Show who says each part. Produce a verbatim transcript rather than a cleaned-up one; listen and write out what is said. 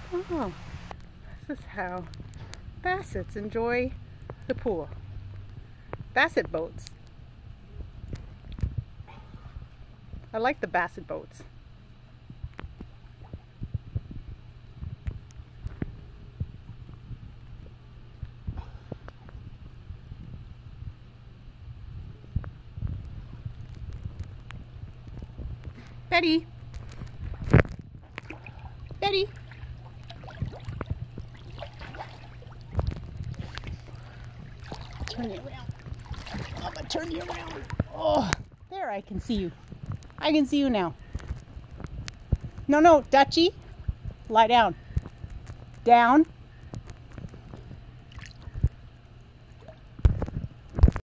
Speaker 1: Oh, this is how Bassets enjoy the pool. Basset boats. I like the Basset boats. Betty. Betty. Turn you around. I'm gonna turn you around. Oh, there, I can see you. I can see you now. No, no, Dutchie. Lie down. Down.